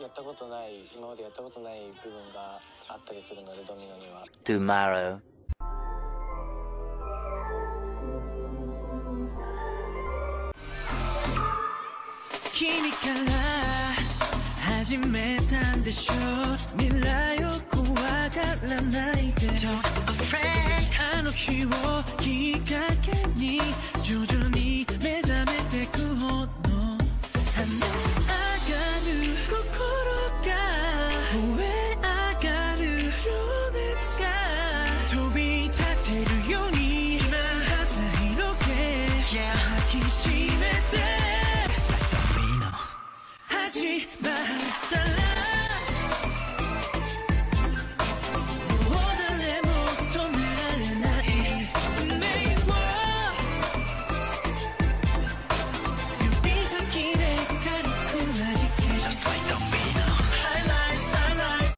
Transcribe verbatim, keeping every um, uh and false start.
やったことない、今までやったことない部分があったりするので、ドミノには。 Tomorrow。 君から始めたんでしょう、未来を怖がらないで Don't afraid あの日をきっかけに徐